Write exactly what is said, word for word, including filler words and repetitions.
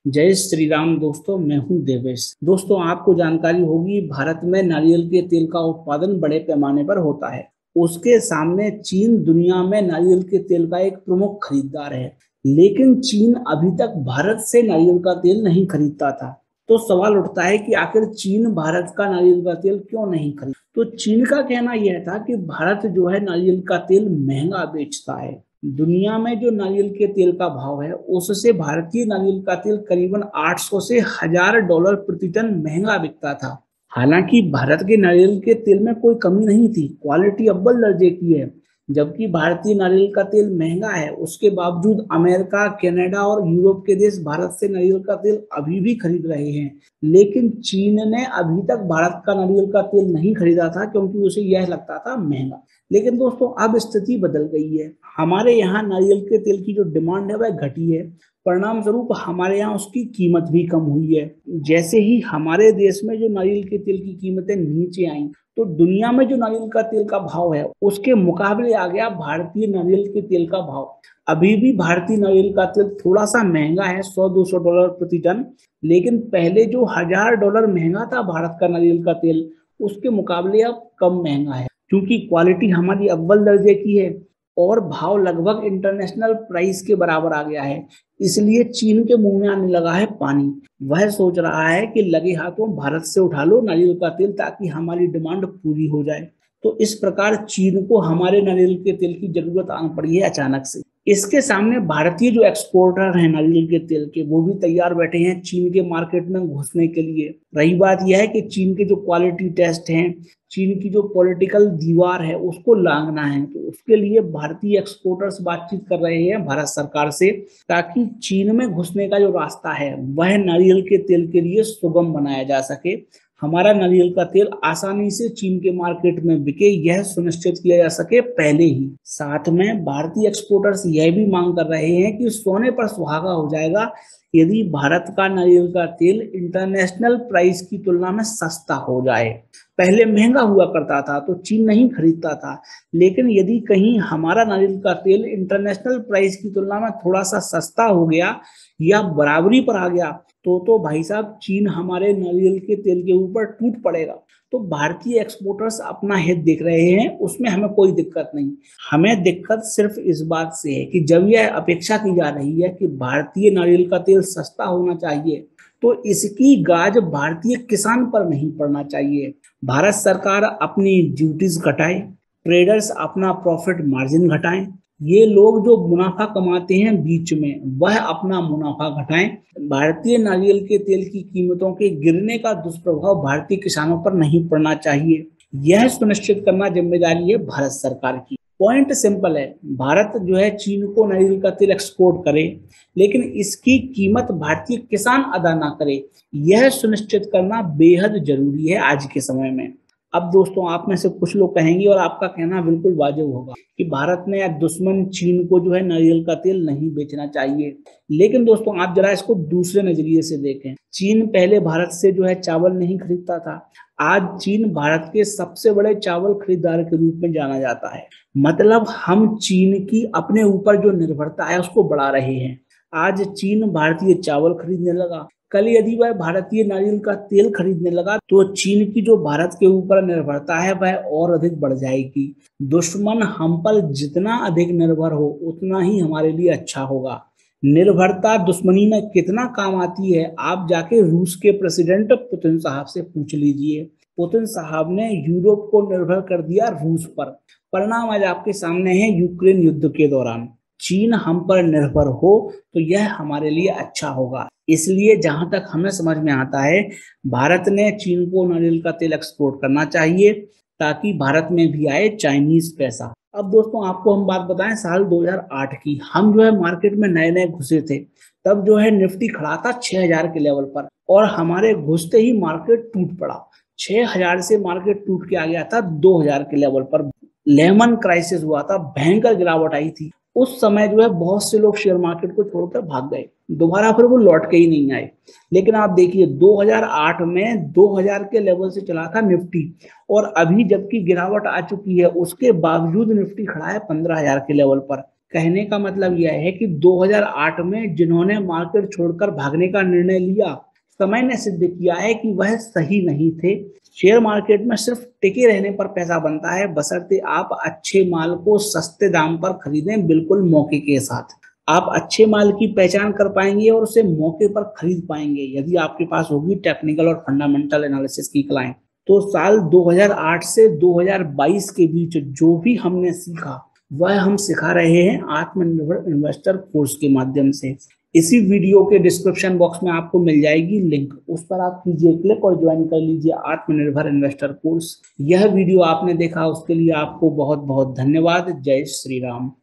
जय श्री राम दोस्तों, मैं हूं देवेश। दोस्तों, आपको जानकारी होगी भारत में नारियल के तेल का उत्पादन बड़े पैमाने पर होता है। उसके सामने चीन दुनिया में नारियल के तेल का एक प्रमुख खरीदार है। लेकिन चीन अभी तक भारत से नारियल का तेल नहीं खरीदता था। तो सवाल उठता है कि आखिर चीन भारत का नारियल का तेल क्यों नहीं खरीद। तो चीन का कहना यह था कि भारत जो है नारियल का तेल महंगा बेचता है। दुनिया में जो नारियल के तेल का भाव है उससे भारतीय नारियल का तेल करीबन आठ सौ से हजार डॉलर प्रति टन महंगा बिकता था। हालांकि भारत के नारियल के तेल में कोई कमी नहीं थी, क्वालिटी अव्वल दर्जे की है। जबकि भारतीय नारियल का तेल महंगा है, उसके बावजूद अमेरिका, कनाडा और यूरोप के देश भारत से नारियल का तेल अभी भी खरीद रहे हैं। लेकिन चीन ने अभी तक भारत का नारियल का तेल नहीं खरीदा था क्योंकि उसे यह लगता था महंगा। लेकिन दोस्तों, अब स्थिति बदल गई है। हमारे यहाँ नारियल के तेल की जो डिमांड है वह घटी है। परिणाम स्वरूप हमारे यहाँ उसकी कीमत भी कम हुई है। जैसे ही हमारे देश में जो नारियल के तेल की कीमतें नीचे आई, तो दुनिया में जो नारियल का तेल का भाव है उसके मुकाबले आ गया भारतीय नारियल के तेल का भाव। अभी भी भारतीय नारियल का तेल थोड़ा सा महंगा है, सौ दो सौ डॉलर प्रति टन। लेकिन पहले जो हजार डॉलर महंगा था भारत का नारियल का तेल, उसके मुकाबले अब कम महंगा है, क्योंकि क्वालिटी हमारी अव्वल दर्जे की है और भाव लगभग इंटरनेशनल प्राइस के बराबर आ गया है। इसलिए चीन के मुंह में आने लगा है पानी। वह सोच रहा है कि लगे हाथों भारत से उठा लो नारियल का तेल ताकि हमारी डिमांड पूरी हो जाए। तो इस प्रकार चीन को हमारे नारियल के तेल की जरूरत आन पड़ी है अचानक से। इसके सामने भारतीय जो एक्सपोर्टर हैं नारियल के तेल के, वो भी तैयार बैठे हैं चीन के मार्केट में घुसने के लिए। रही बात यह है कि चीन के जो क्वालिटी टेस्ट हैं, चीन की जो पॉलिटिकल दीवार है उसको लांघना है, तो उसके लिए भारतीय एक्सपोर्टर्स बातचीत कर रहे हैं भारत सरकार से, ताकि चीन में घुसने का जो रास्ता है वह नारियल के तेल के लिए सुगम बनाया जा सके। हमारा नारियल का तेल आसानी से चीन के मार्केट में बिके, यह सुनिश्चित किया जा सके पहले ही। साथ में भारतीय एक्सपोर्टर्स यह भी मांग कर रहे हैं कि सोने पर सुहागा हो जाएगा यदि भारत का नारियल का तेल इंटरनेशनल प्राइस की तुलना में सस्ता हो जाए। पहले महंगा हुआ करता था तो चीन नहीं खरीदता था, लेकिन यदि कहीं हमारा नारियल का तेल इंटरनेशनल प्राइस की तुलना में थोड़ा सा सस्ता हो गया या बराबरी पर आ गया, तो तो भाई साहब चीन हमारे नारियल के तेल के ऊपर टूट पड़ेगा। तो भारतीय एक्सपोर्टर्स अपना हित देख रहे हैं, उसमें हमें कोई दिक्कत नहीं। हमें दिक्कत सिर्फ इस बात से है कि जब यह अपेक्षा की जा रही है कि भारतीय नारियल का तेल सस्ता होना चाहिए, तो इसकी गाज भारतीय किसान पर नहीं पड़ना चाहिए। भारत सरकार अपनी ड्यूटीज घटाए, ट्रेडर्स अपना प्रॉफिट मार्जिन घटाएं, ये लोग जो मुनाफा कमाते हैं बीच में वह अपना मुनाफा घटाएं। भारतीय नारियल के तेल की कीमतों के गिरने का दुष्प्रभाव भारतीय किसानों पर नहीं पड़ना चाहिए। यह सुनिश्चित करना जिम्मेदारी है भारत सरकार की। पॉइंट सिंपल है, भारत जो है चीन को नारियल का तेल एक्सपोर्ट करे, लेकिन इसकी कीमत भारतीय किसान अदा ना करे, यह सुनिश्चित करना बेहद जरूरी है आज के समय में। अब दोस्तों, आप में से कुछ लोग कहेंगे और आपका कहना बिल्कुल वाजिब होगा कि भारत ने या दुश्मन चीन को जो है नारियल का तेल नहीं बेचना चाहिए। लेकिन दोस्तों, आप जरा इसको दूसरे नजरिए से देखें। चीन पहले भारत से जो है चावल नहीं खरीदता था। आज चीन भारत के सबसे बड़े चावल खरीदार के रूप में जाना जाता है। मतलब हम चीन की अपने ऊपर जो निर्भरता है उसको बढ़ा रहे हैं। आज चीन भारतीय चावल खरीदने लगा। कल यदि वह भारतीय नारियल का तेल खरीदने लगा तो चीन की जो भारत के ऊपर निर्भरता है वह और अधिक बढ़ जाएगी। दुश्मन हम पर जितना अधिक निर्भर हो उतना ही हमारे लिए अच्छा होगा। निर्भरता दुश्मनी में कितना काम आती है आप जाके रूस के प्रेसिडेंट पुतिन साहब से पूछ लीजिए। पुतिन साहब ने यूरोप को निर्भर कर दिया रूस पर। परिणाम आज आपके सामने है। यूक्रेन युद्ध के दौरान चीन हम पर निर्भर हो तो यह हमारे लिए अच्छा होगा। इसलिए जहां तक हमें समझ में आता है, भारत ने चीन को नारियल का तेल एक्सपोर्ट करना चाहिए ताकि भारत में भी आए चाइनीज पैसा। अब दोस्तों, आपको हम बात बताएं साल दो हज़ार आठ की। हम जो है मार्केट में नए नए घुसे थे, तब जो है निफ्टी खड़ा था छह हजार के लेवल पर और हमारे घुसते ही मार्केट टूट पड़ा। छह हजार से मार्केट टूट के आ गया था दो हजार के लेवल पर। लेमन क्राइसिस हुआ था, भयंकर गिरावट आई थी। उस समय जो है बहुत से लोग शेयर मार्केट को छोड़कर भाग गए, दोबारा फिर वो लौट के ही नहीं आए। लेकिन आप देखिए दो हज़ार आठ में दो हज़ार के लेवल से चला था निफ्टी, और अभी जबकि गिरावट आ चुकी है उसके बावजूद निफ्टी खड़ा है पंद्रह हज़ार के लेवल पर। कहने का मतलब यह है कि दो हज़ार आठ में जिन्होंने मार्केट छोड़कर भागने का निर्णय लिया, समय ने सिद्ध किया है कि वह सही नहीं थे। शेयर मार्केट में सिर्फ टिके रहने पर पैसा बनता है, बशर्ते आप अच्छे माल को सस्ते दाम पर खरीदें, बिल्कुल मौके के साथ। आप अच्छे माल की पहचान कर पाएंगे और उसे मौके पर खरीद पाएंगे यदि आपके पास होगी टेक्निकल और फंडामेंटल एनालिसिस की कलाएं। तो साल दो हज़ार आठ से दो हज़ार बाईस के बीच जो भी हमने सीखा वह हम सिखा रहे हैं आत्मनिर्भर इन्वेस्टर कोर्स के माध्यम से। इसी वीडियो के डिस्क्रिप्शन बॉक्स में आपको मिल जाएगी लिंक, उस पर आप कीजिए क्लिक और ज्वाइन कर लीजिए आत्मनिर्भर इन्वेस्टर कोर्स। यह वीडियो आपने देखा उसके लिए आपको बहुत बहुत धन्यवाद। जय श्री राम।